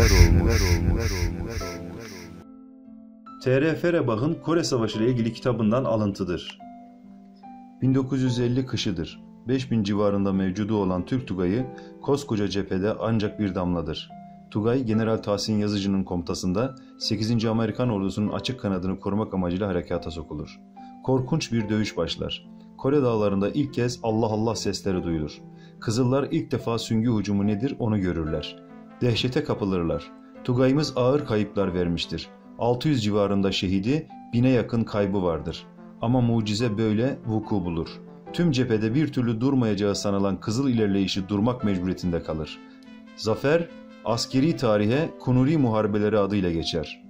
T.R. Ferebach'ın Kore Savaşı ile ilgili kitabından alıntıdır. 1950 kışıdır. 5000 civarında mevcudu olan Türk Tugayı koskoca cephede ancak bir damladır. Tugay, General Tahsin Yazıcı'nın komutasında 8. Amerikan ordusunun açık kanadını korumak amacıyla harekata sokulur. Korkunç bir dövüş başlar. Kore dağlarında ilk kez Allah Allah sesleri duyulur. Kızıllar ilk defa süngü hücumu nedir onu görürler. Dehşete kapılırlar. Tugayımız ağır kayıplar vermiştir. 600 civarında şehidi, 1000'e yakın kaybı vardır. Ama mucize böyle vuku bulur. Tüm cephede bir türlü durmayacağı sanılan Kızıl ilerleyişi durmak mecburiyetinde kalır. Zafer, askeri tarihe Kunuri Muharebeleri adıyla geçer.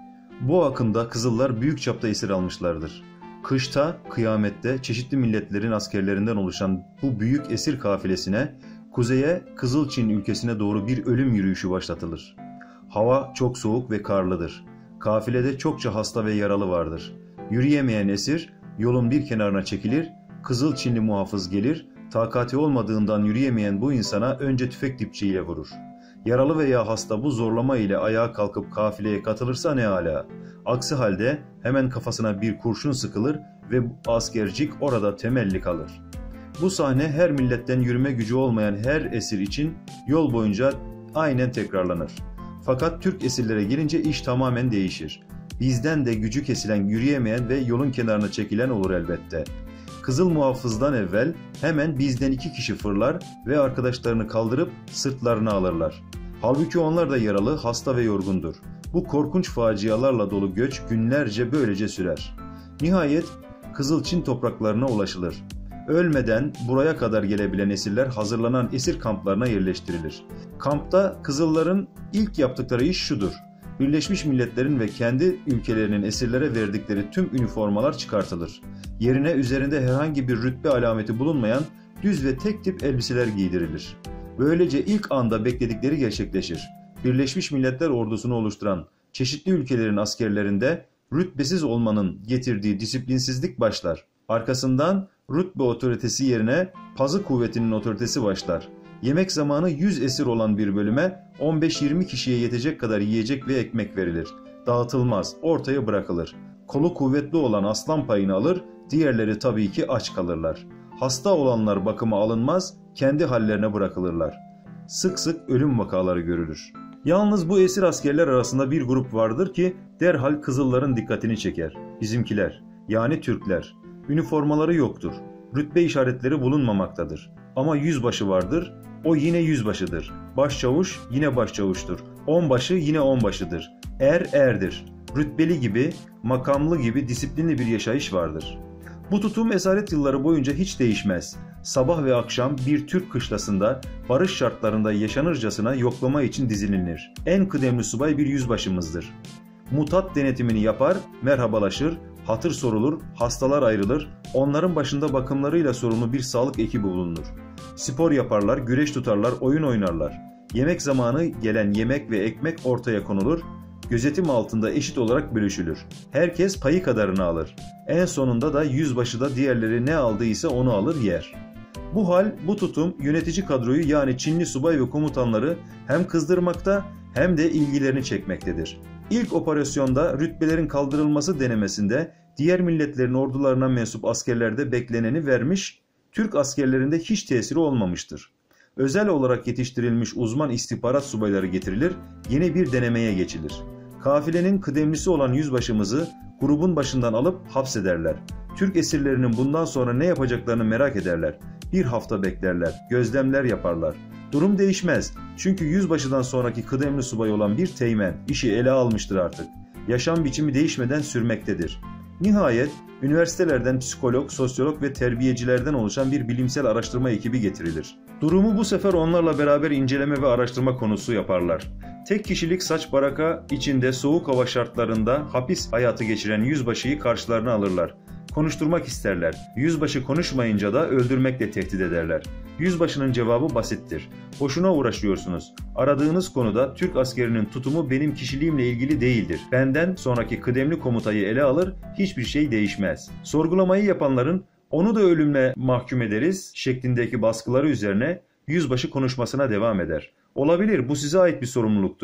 Bu akında Kızıllar büyük çapta esir almışlardır. Kışta, kıyamette çeşitli milletlerin askerlerinden oluşan bu büyük esir kafilesine, kuzeye Kızıl Çin ülkesine doğru bir ölüm yürüyüşü başlatılır. Hava çok soğuk ve karlıdır. Kafilede çokça hasta ve yaralı vardır. Yürüyemeyen esir yolun bir kenarına çekilir, Kızıl Çinli muhafız gelir, takati olmadığından yürüyemeyen bu insana önce tüfek dipçiyle vurur. Yaralı veya hasta bu zorlama ile ayağa kalkıp kafileye katılırsa ne âlâ. Aksi halde hemen kafasına bir kurşun sıkılır ve askercik orada temelli kalır. Bu sahne her milletten yürüme gücü olmayan her esir için yol boyunca aynen tekrarlanır. Fakat Türk esirlere gelince iş tamamen değişir. Bizden de gücü kesilen, yürüyemeyen ve yolun kenarına çekilen olur elbette. Kızıl muhafızdan evvel hemen bizden 2 kişi fırlar ve arkadaşlarını kaldırıp sırtlarına alırlar. Halbuki onlar da yaralı, hasta ve yorgundur. Bu korkunç facialarla dolu göç günlerce böylece sürer. Nihayet Kızıl Çin topraklarına ulaşılır. Ölmeden buraya kadar gelebilen esirler hazırlanan esir kamplarına yerleştirilir. Kampta Kızılların ilk yaptıkları iş şudur: Birleşmiş Milletler'in ve kendi ülkelerinin esirlere verdikleri tüm üniformalar çıkartılır. Yerine üzerinde herhangi bir rütbe alameti bulunmayan düz ve tek tip elbiseler giydirilir. Böylece ilk anda bekledikleri gerçekleşir. Birleşmiş Milletler ordusunu oluşturan çeşitli ülkelerin askerlerinde rütbesiz olmanın getirdiği disiplinsizlik başlar. Arkasından rütbe otoritesi yerine pazı kuvvetinin otoritesi başlar. Yemek zamanı 100 esir olan bir bölüme 15-20 kişiye yetecek kadar yiyecek ve ekmek verilir. Dağıtılmaz, ortaya bırakılır. Kolu kuvvetli olan aslan payını alır, diğerleri tabii ki aç kalırlar. Hasta olanlar bakıma alınmaz, kendi hallerine bırakılırlar. Sık sık ölüm vakaları görülür. Yalnız bu esir askerler arasında bir grup vardır ki derhal Kızılların dikkatini çeker. Bizimkiler, yani Türkler. Üniformaları yoktur. Rütbe işaretleri bulunmamaktadır. Ama yüzbaşı vardır, o yine yüzbaşıdır. Başçavuş yine başçavuştur. Onbaşı yine onbaşıdır. Er erdir. Rütbeli gibi, makamlı gibi disiplinli bir yaşayış vardır. Bu tutum esaret yılları boyunca hiç değişmez. Sabah ve akşam bir Türk kışlasında barış şartlarında yaşanırcasına yoklama için dizinilir. En kıdemli subay bir yüzbaşımızdır. Mutat denetimini yapar, merhabalaşır, hatır sorulur, hastalar ayrılır, onların başında bakımlarıyla sorumlu bir sağlık ekibi bulunur. Spor yaparlar, güreş tutarlar, oyun oynarlar. Yemek zamanı gelen yemek ve ekmek ortaya konulur, gözetim altında eşit olarak bölüşülür. Herkes payı kadarını alır. En sonunda da yüzbaşı da diğerleri ne aldıysa onu alır yer. Bu hal, bu tutum yönetici kadroyu yani Çinli subay ve komutanları hem kızdırmakta hem de ilgilerini çekmektedir. İlk operasyonda rütbelerin kaldırılması denemesinde diğer milletlerin ordularına mensup askerlerde bekleneni vermiş, Türk askerlerinde hiç tesiri olmamıştır. Özel olarak yetiştirilmiş uzman istihbarat subayları getirilir, yeni bir denemeye geçilir. Kafilenin kıdemlisi olan yüzbaşımızı grubun başından alıp hapsederler. Türk esirlerinin bundan sonra ne yapacaklarını merak ederler. Bir hafta beklerler, gözlemler yaparlar. Durum değişmez. Çünkü yüzbaşıdan sonraki kıdemli subay olan bir teğmen işi ele almıştır artık. Yaşam biçimi değişmeden sürmektedir. Nihayet üniversitelerden psikolog, sosyolog ve terbiyecilerden oluşan bir bilimsel araştırma ekibi getirilir. Durumu bu sefer onlarla beraber inceleme ve araştırma konusu yaparlar. Tek kişilik saç baraka içinde soğuk hava şartlarında hapis hayatı geçiren yüzbaşıyı karşılarına alırlar. Konuşturmak isterler. Yüzbaşı konuşmayınca da öldürmekle tehdit ederler. Yüzbaşının cevabı basittir. Boşuna uğraşıyorsunuz. Aradığınız konuda Türk askerinin tutumu benim kişiliğimle ilgili değildir. Benden sonraki kıdemli komutayı ele alır, hiçbir şey değişmez. Sorgulamayı yapanların onu da ölümle mahkum ederiz şeklindeki baskıları üzerine yüzbaşı konuşmasına devam eder. Olabilir, bu size ait bir sorumluluktur.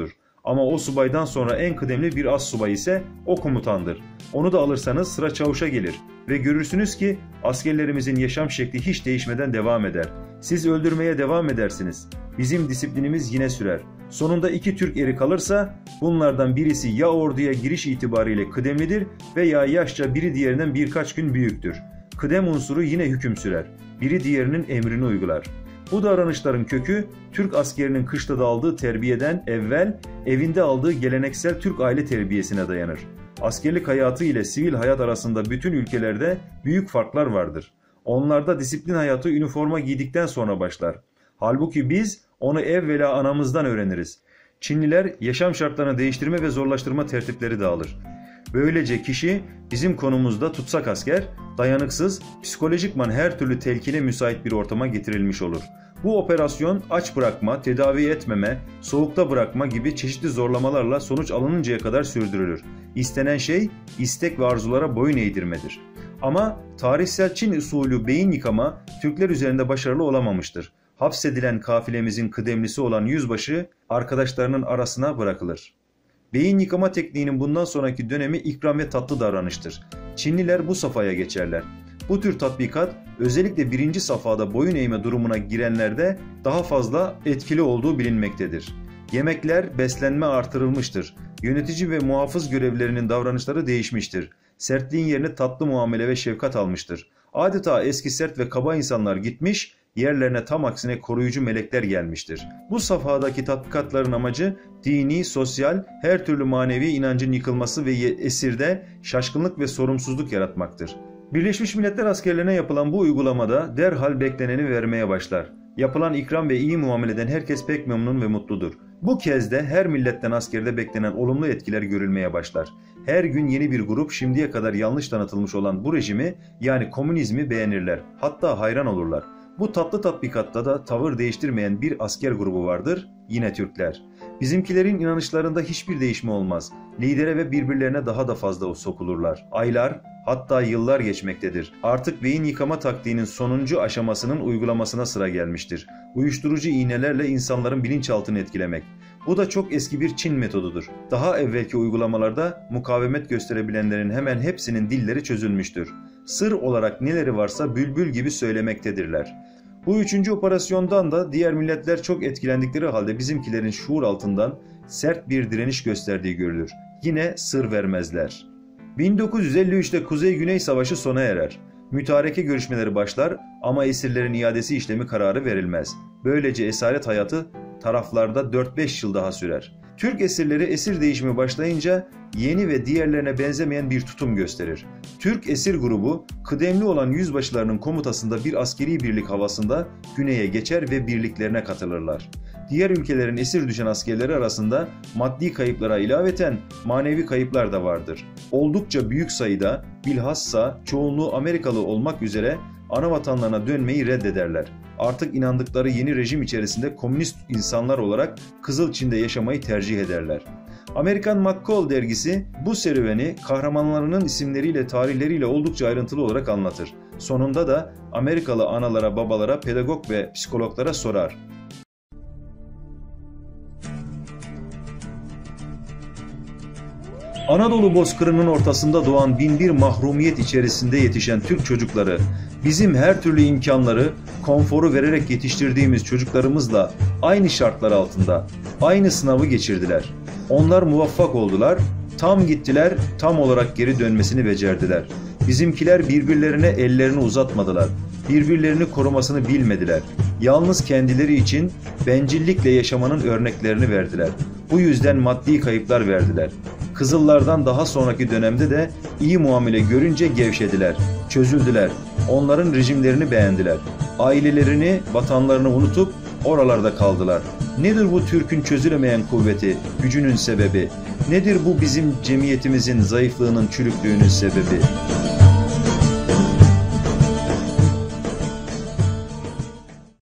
Ama o subaydan sonra en kıdemli bir astsubay ise o komutandır. Onu da alırsanız sıra çavuşa gelir ve görürsünüz ki askerlerimizin yaşam şekli hiç değişmeden devam eder. Siz öldürmeye devam edersiniz. Bizim disiplinimiz yine sürer. Sonunda 2 Türk eri kalırsa bunlardan birisi ya orduya giriş itibariyle kıdemlidir veya yaşça biri diğerinden birkaç gün büyüktür. Kıdem unsuru yine hüküm sürer. Biri diğerinin emrini uygular. Bu davranışların kökü Türk askerinin kışlada aldığı terbiyeden evvel evinde aldığı geleneksel Türk aile terbiyesine dayanır. Askerlik hayatı ile sivil hayat arasında bütün ülkelerde büyük farklar vardır. Onlarda disiplin hayatı üniforma giydikten sonra başlar. Halbuki biz onu evvela anamızdan öğreniriz. Çinliler yaşam şartlarını değiştirme ve zorlaştırma tertipleri de alır. Böylece kişi bizim konumuzda tutsak asker, dayanıksız, psikolojikman her türlü telkine müsait bir ortama getirilmiş olur. Bu operasyon aç bırakma, tedavi etmeme, soğukta bırakma gibi çeşitli zorlamalarla sonuç alınıncaya kadar sürdürülür. İstenen şey istek ve arzulara boyun eğdirmedir. Ama tarihsel Çin usulü beyin yıkama Türkler üzerinde başarılı olamamıştır. Hapsedilen kafilemizin kıdemlisi olan yüzbaşı arkadaşlarının arasına bırakılır. Beyin yıkama tekniğinin bundan sonraki dönemi ikram ve tatlı davranıştır. Çinliler bu safhaya geçerler. Bu tür tatbikat özellikle 1. safhada boyun eğme durumuna girenlerde daha fazla etkili olduğu bilinmektedir. Yemekler, beslenme artırılmıştır. Yönetici ve muhafız görevlilerinin davranışları değişmiştir. Sertliğin yerine tatlı muamele ve şefkat almıştır. Adeta eski sert ve kaba insanlar gitmiş, yerlerine tam aksine koruyucu melekler gelmiştir. Bu safhadaki tatbikatların amacı dini, sosyal, her türlü manevi inancın yıkılması ve esirde şaşkınlık ve sorumsuzluk yaratmaktır. Birleşmiş Milletler askerlerine yapılan bu uygulamada derhal bekleneni vermeye başlar. Yapılan ikram ve iyi muameleden herkes pek memnun ve mutludur. Bu kez de her milletten askerde beklenen olumlu etkiler görülmeye başlar. Her gün yeni bir grup şimdiye kadar yanlış tanıtılmış olan bu rejimi yani komünizmi beğenirler. Hatta hayran olurlar. Bu tatlı tatbikatta da tavır değiştirmeyen bir asker grubu vardır, yine Türkler. Bizimkilerin inanışlarında hiçbir değişme olmaz. Lidere ve birbirlerine daha da fazla sokulurlar. Aylar, hatta yıllar geçmektedir. Artık beyin yıkama taktiğinin sonuncu aşamasının uygulamasına sıra gelmiştir. Uyuşturucu iğnelerle insanların bilinçaltını etkilemek. Bu da çok eski bir Çin metodudur. Daha evvelki uygulamalarda mukavemet gösterebilenlerin hemen hepsinin dilleri çözülmüştür. Sır olarak neleri varsa bülbül gibi söylemektedirler. Bu 3. operasyondan da diğer milletler çok etkilendikleri halde bizimkilerin şuur altından sert bir direniş gösterdiği görülür. Yine sır vermezler. 1953'te Kuzey-Güney Savaşı sona erer. Mütareke görüşmeleri başlar ama esirlerin iadesi işlemi kararı verilmez. Böylece esaret hayatı taraflarda 4-5 yıl daha sürer. Türk esirleri esir değişimi başlayınca yeni ve diğerlerine benzemeyen bir tutum gösterir. Türk esir grubu kıdemli olan yüzbaşılarının komutasında bir askeri birlik havasında güneye geçer ve birliklerine katılırlar. Diğer ülkelerin esir düşen askerleri arasında maddi kayıplara ilaveten manevi kayıplar da vardır. Oldukça büyük sayıda bilhassa çoğunluğu Amerikalı olmak üzere ana vatanlarına dönmeyi reddederler. Artık inandıkları yeni rejim içerisinde komünist insanlar olarak Kızıl Çin'de yaşamayı tercih ederler. Amerikan McCall dergisi bu serüveni kahramanlarının isimleriyle, tarihleriyle oldukça ayrıntılı olarak anlatır. Sonunda da Amerikalı analara, babalara, pedagog ve psikologlara sorar. Anadolu bozkırının ortasında doğan binbir mahrumiyet içerisinde yetişen Türk çocukları, bizim her türlü imkanları, konforu vererek yetiştirdiğimiz çocuklarımızla aynı şartlar altında, aynı sınavı geçirdiler. Onlar muvaffak oldular, tam gittiler, tam olarak geri dönmesini becerdiler. Bizimkiler birbirlerine ellerini uzatmadılar, birbirlerini korumasını bilmediler. Yalnız kendileri için bencillikle yaşamanın örneklerini verdiler. Bu yüzden maddi kayıplar verdiler. Kızıllardan daha sonraki dönemde de iyi muamele görünce gevşediler, çözüldüler, onların rejimlerini beğendiler. Ailelerini, vatanlarını unutup oralarda kaldılar. Nedir bu Türk'ün çözülemeyen kuvveti, gücünün sebebi? Nedir bu bizim cemiyetimizin zayıflığının, çürüklüğünün sebebi?